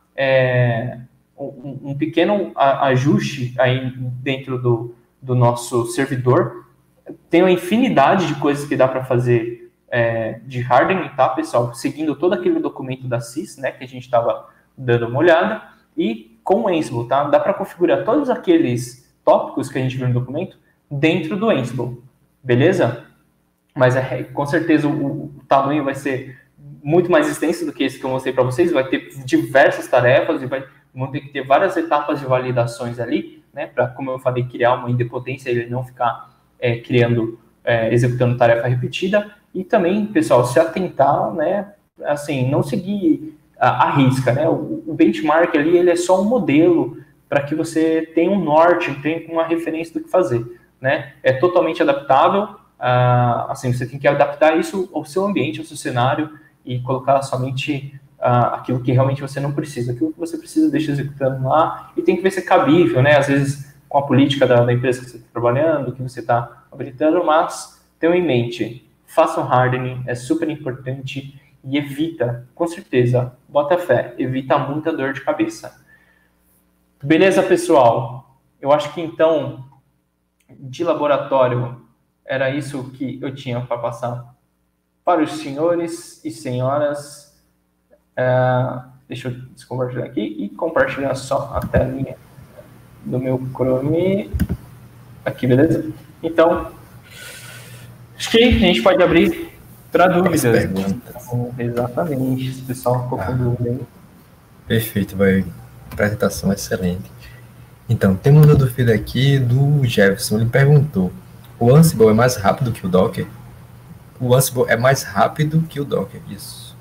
um pequeno ajuste aí dentro do nosso servidor. Tem uma infinidade de coisas que dá para fazer de hardening, tá, pessoal? Seguindo todo aquele documento da sys, né, que a gente estava dando uma olhada. E com o Ansible, tá? Dá para configurar todos aqueles tópicos que a gente viu no documento dentro do Ansible, beleza? Mas com certeza o tamanho vai ser muito mais extenso do que esse que eu mostrei para vocês. Vai ter diversas tarefas e vão ter que ter várias etapas de validações ali, né? Para, como eu falei, criar uma idempotência e ele não ficar executando tarefa repetida. E também, pessoal, se atentar, né? Assim, não seguir a risca, né? O benchmark ali, ele é só um modelo para que você tenha um norte, tenha uma referência do que fazer, né? É totalmente adaptável. Assim, você tem que adaptar isso ao seu ambiente, ao seu cenário e colocar somente aquilo que realmente você não precisa. Aquilo que você precisa, deixa executando lá e tem que ver se é cabível, né? Às vezes com a política da empresa que você está trabalhando, que você está habilitando, mas tenham em mente, façam hardening, é super importante e evita, com certeza, bota fé, evita muita dor de cabeça. Beleza, pessoal? Eu acho que, então, de laboratório, era isso que eu tinha para passar para os senhores e senhoras. Deixa eu descompartilhar aqui e compartilhar só a telinha do meu Chrome. Aqui, beleza? Então, acho que a gente pode abrir para dúvidas. Então, exatamente, se o pessoal ficou com dúvida aí. Perfeito, vai. Apresentação excelente. Então, tem uma dúvida aqui do Jefferson. Ele perguntou: o Ansible é mais rápido que o Docker? O Ansible é mais rápido que o Docker, isso.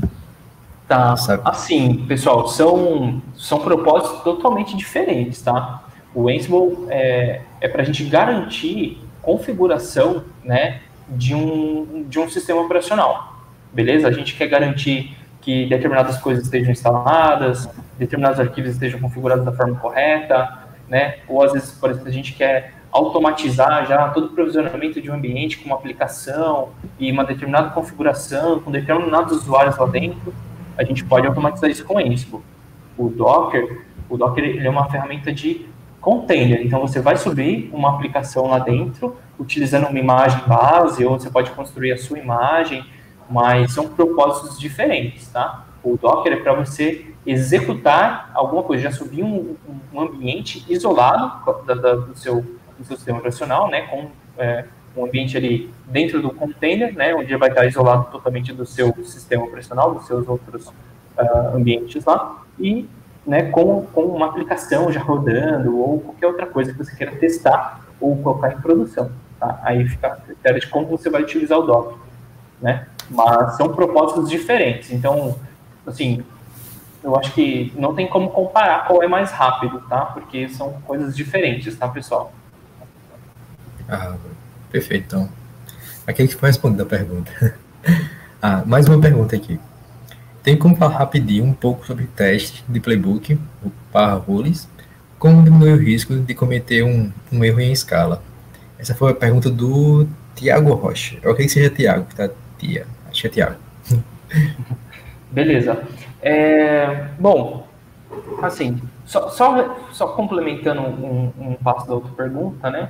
Tá, assim, pessoal, são propósitos totalmente diferentes, tá? O Ansible é para a gente garantir configuração, né, de um sistema operacional, beleza? A gente quer garantir que determinadas coisas estejam instaladas, determinados arquivos estejam configurados da forma correta, né? Ou às vezes, por exemplo, a gente quer automatizar já todo o provisionamento de um ambiente com uma aplicação e uma determinada configuração, com determinados usuários lá dentro, a gente pode automatizar isso com Ansible. O Docker ele é uma ferramenta de container, então você vai subir uma aplicação lá dentro, utilizando uma imagem base, ou você pode construir a sua imagem, mas são propósitos diferentes, tá? O Docker é para você executar alguma coisa, já subir um ambiente isolado do seu sistema operacional, né, com um ambiente ali dentro do container, né, onde ele vai estar isolado totalmente do seu sistema operacional, dos seus outros ambientes lá, e, né, com uma aplicação já rodando, ou qualquer outra coisa que você queira testar ou colocar em produção, tá? Aí fica a critério de como você vai utilizar o Docker, né? Mas são propósitos diferentes, então, assim, eu acho que não tem como comparar qual é mais rápido, tá? Porque são coisas diferentes, tá, pessoal? Perfeito, então. Aquele que foi respondendo a pergunta. Mais uma pergunta aqui. Tem como falar rapidinho um pouco sobre teste de playbook, o Parrules, como diminuir o risco de cometer um erro em escala? Essa foi a pergunta do Tiago Rocha. Eu acredito que seja Tiago, que tá Tia. Acho que é Tiago. Beleza. Bom, assim, só complementando um passo da outra pergunta, né?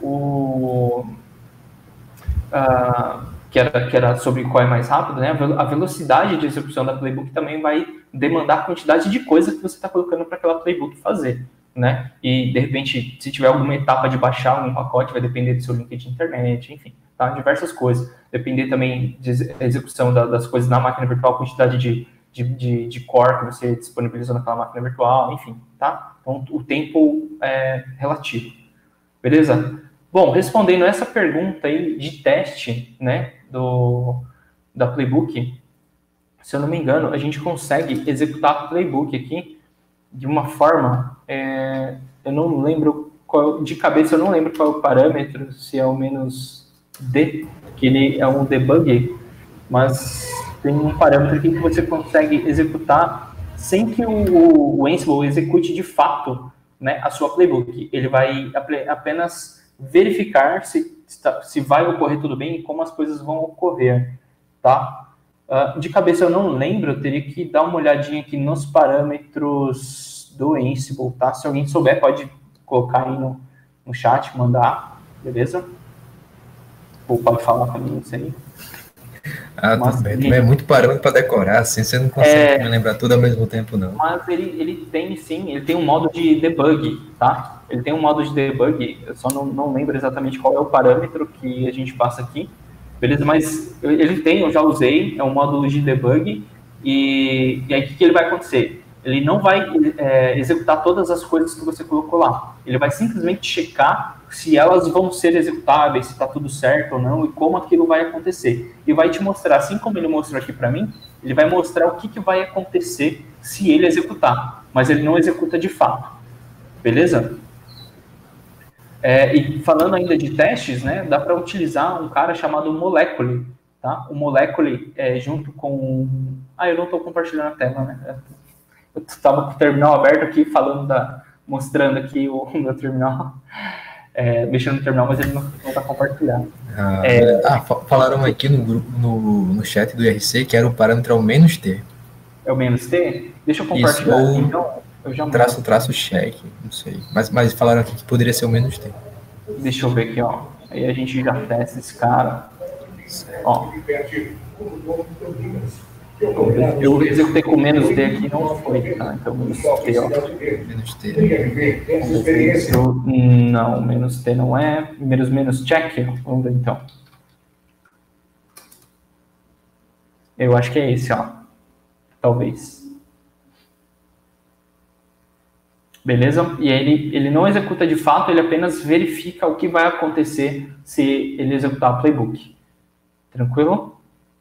Que era sobre qual é mais rápido, né? A velocidade de execução da playbook também vai demandar a quantidade de coisa que você está colocando para aquela playbook fazer, né? E, de repente, se tiver alguma etapa de baixar um pacote, vai depender do seu link de internet, enfim, tá? Diversas coisas. Depender também de execução das coisas na máquina virtual, quantidade de core que você disponibilizou naquela máquina virtual, enfim, tá? Então, o tempo é relativo. Beleza? Bom, respondendo essa pergunta aí de teste, né, da playbook, se eu não me engano, a gente consegue executar a playbook aqui de uma forma, eu não lembro de cabeça, eu não lembro qual é o parâmetro, se é o -d, que ele é um debug, mas tem um parâmetro aqui que você consegue executar sem que o Ansible execute de fato, né, a sua playbook. Ele vai apenas verificar se vai ocorrer tudo bem e como as coisas vão ocorrer, tá? De cabeça eu não lembro, eu teria que dar uma olhadinha aqui nos parâmetros do Ansible, tá? Se alguém souber, pode colocar aí no chat, mandar, beleza? Ou pode falar pra mim isso aí. Tudo bem. É muito parâmetro para decorar, assim, você não consegue me lembrar tudo ao mesmo tempo, não. Mas ele tem, sim, ele tem um modo de debug, tá? Ele tem um modo de debug, eu só não lembro exatamente qual é o parâmetro que a gente passa aqui, beleza? Mas ele tem, eu já usei, é um módulo de debug, e aí o que ele vai acontecer? Ele não vai executar todas as coisas que você colocou lá. Ele vai simplesmente checar se elas vão ser executáveis, se está tudo certo ou não, e como aquilo vai acontecer. E vai te mostrar, assim como ele mostrou aqui para mim, ele vai mostrar o que vai acontecer se ele executar. Mas ele não executa de fato. Beleza? E falando ainda de testes, né, dá para utilizar um cara chamado Molecule. Tá? O Molecule junto com... eu não estou compartilhando a tela, né? Eu estava com o terminal aberto aqui, mostrando aqui o meu terminal, mexendo no terminal, mas ele não está compartilhado. Falaram aqui no grupo, no chat do IRC, que era o parâmetro ao -t. É o -t? Deixa eu compartilhar aqui, então. Eu já traço cheque, não sei. Mas falaram aqui que poderia ser o menos T. Deixa eu ver aqui, ó. Aí a gente já testa esse cara. Ó. Eu executei com menos D aqui, não foi, tá? Então, menos T, ó. Menos T. Vamos ver se eu... Não, menos T não é. Menos check, ó. Vamos ver, então. Eu acho que é esse, ó. Talvez. Beleza? E aí ele não executa de fato, ele apenas verifica o que vai acontecer se ele executar o playbook. Tranquilo?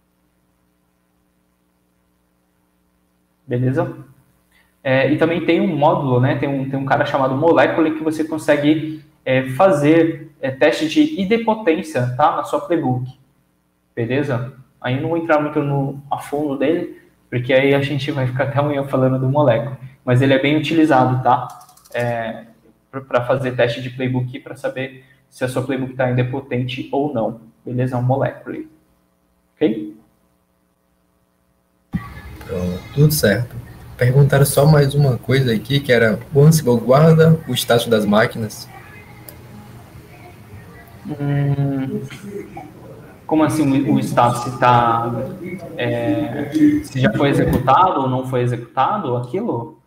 Beleza? E também tem um módulo, né? Tem um cara chamado Molecule que você consegue fazer teste de idempotência, tá? Na sua playbook. Beleza? Aí não vou entrar muito a fundo dele, porque aí a gente vai ficar até amanhã falando do Molecule. Mas ele é bem utilizado, tá? Para fazer teste de playbook para saber se a sua playbook está idempotente ou não. Beleza? É um Molecule. Ok? Pronto, tudo certo. Perguntaram só mais uma coisa aqui, que era o Ansible guarda o status das máquinas? Como assim o status se já foi executado ou não foi executado aquilo?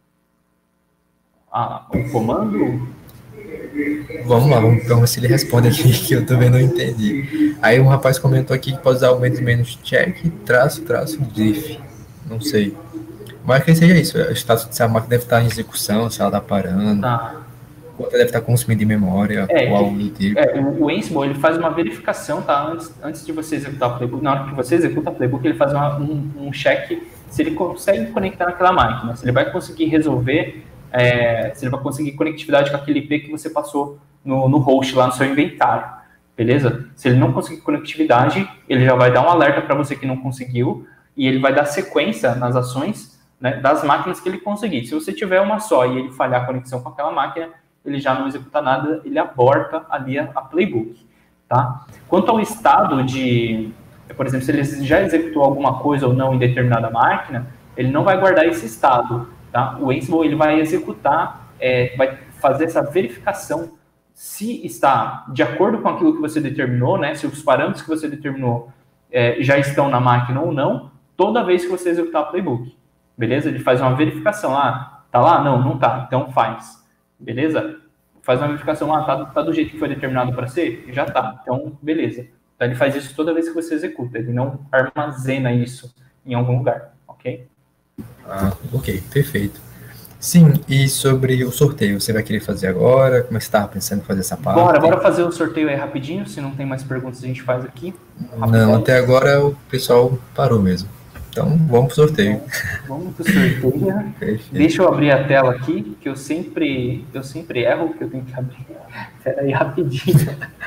O comando? Vamos lá, vamos ver se ele responde aqui, que eu também não entendi. Aí um rapaz comentou aqui que pode usar o menos check, traço, diff. Não sei. Mas que seja isso, o status se a máquina deve estar em execução, se ela está parando, quanto deve estar consumindo de memória, ou algo do tipo. O Ansible, ele faz uma verificação, tá? Antes de você executar o playbook, na hora que você executa o playbook, ele faz um check se ele consegue conectar naquela máquina, se ele vai conseguir resolver, se ele vai conseguir conectividade com aquele IP que você passou no host lá no seu inventário, beleza? Se ele não conseguir conectividade, ele já vai dar um alerta para você que não conseguiu, e ele vai dar sequência nas ações, né, das máquinas que ele conseguir. Se você tiver uma só e ele falhar a conexão com aquela máquina, ele já não executa nada, ele aborta ali a playbook, tá? Quanto ao estado de, por exemplo, se ele já executou alguma coisa ou não em determinada máquina, ele não vai guardar esse estado, tá? O Ansible, ele vai executar, vai fazer essa verificação se está de acordo com aquilo que você determinou, né? Se os parâmetros que você determinou já estão na máquina ou não, toda vez que você executar o playbook. Beleza? Ele faz uma verificação. Tá lá? Não tá. Então faz. Beleza? Faz uma verificação. Tá do jeito que foi determinado para ser? Já tá. Então, beleza. Então, ele faz isso toda vez que você executa. Ele não armazena isso em algum lugar. Ok? Ok. Perfeito. Sim, e sobre o sorteio, você vai querer fazer agora? Como é que você estava pensando em fazer essa parte? Bora fazer o sorteio aí rapidinho. Se não tem mais perguntas, a gente faz aqui. Não, até agora o pessoal parou mesmo. Então, vamos pro sorteio. Vamos pro sorteio. Deixa eu abrir a tela aqui, que eu sempre erro, que eu tenho que abrir. Espera aí, rapidinho.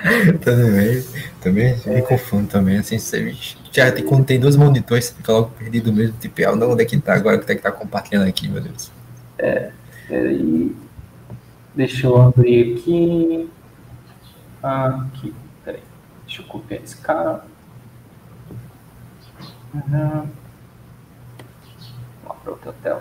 Também me confundo também, assim, você já quando tem 2 monitores, você fica logo perdido mesmo, tipo, não, onde é que tá agora, que tem que estar compartilhando aqui, meu Deus. Peraí. Deixa eu abrir aqui. Aqui, peraí. Deixa eu copiar esse cara. Para outra tela.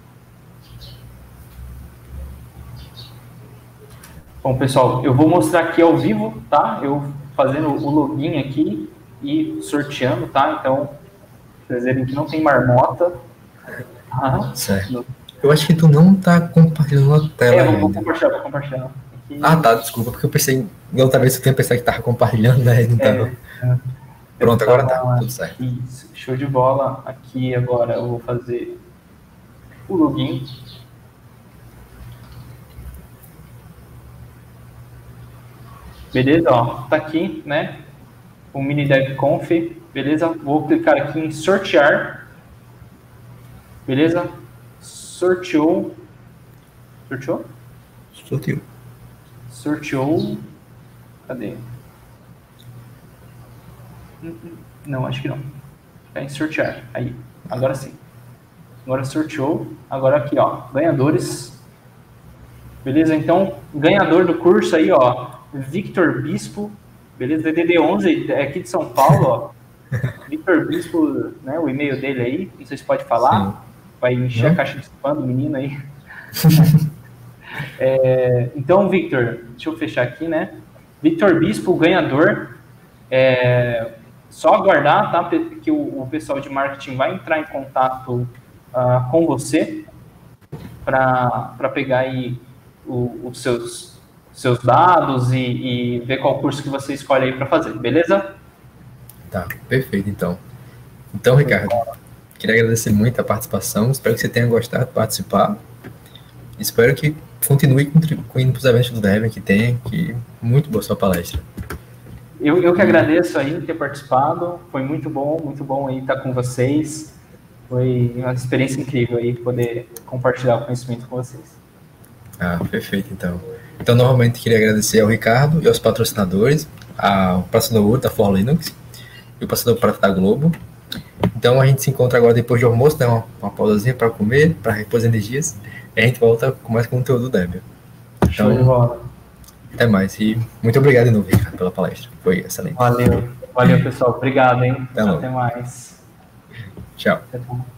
Bom, pessoal, eu vou mostrar aqui ao vivo, tá? Eu fazendo o login aqui e sorteando, tá? Então, vocês verem que não tem marmota. Certo. Eu acho que tu não tá compartilhando a tela. Vou compartilhar. Aqui. Tá, desculpa, porque eu pensei, outra vez eu tinha pensado que tava compartilhando, né? Não tava. Pronto, agora tá, tudo certo. Isso, show de bola. Aqui agora eu vou fazer o login. Beleza, ó, tá aqui, né? O MiniDevConf, beleza? Vou clicar aqui em sortear. Beleza? Sorteou. Cadê? Não, acho que não. Tá em sortear. Aí, agora sim. Agora sorteou. Agora aqui, ó, ganhadores. Beleza? Então, ganhador do curso aí, ó, Victor Bispo. Beleza? DDD 11, aqui de São Paulo, ó. Victor Bispo, né, o e-mail dele aí, não sei se pode falar. Sim. Vai encher a caixa de spam do menino aí. Então, Victor, deixa eu fechar aqui, né? Victor Bispo, ganhador. Só aguardar, tá? Que o pessoal de marketing vai entrar em contato com você para pegar aí os seus dados e ver qual curso que você escolhe aí para fazer, beleza? Tá, perfeito, então. Então, Ricardo, queria agradecer muito a participação, espero que você tenha gostado de participar, espero que continue contribuindo para os eventos do Debian que tem, que muito boa sua palestra. Eu que agradeço aí ter participado, foi muito bom aí estar com vocês, foi uma experiência incrível aí poder compartilhar o conhecimento com vocês. Ah, perfeito, então. Então, novamente, queria agradecer ao Ricardo e aos patrocinadores, ao patrocinador Ouro da For Linux e o patrocinador Prata da Globo. Então, a gente se encontra agora depois do almoço, né, uma pausazinha para comer, para repor as energias, e a gente volta com mais conteúdo do Debian. Então, show de bola. Até mais. E muito obrigado de novo, Ricardo, pela palestra. Foi excelente. Valeu, pessoal. Obrigado, hein? Até mais. Tchau. Até mais.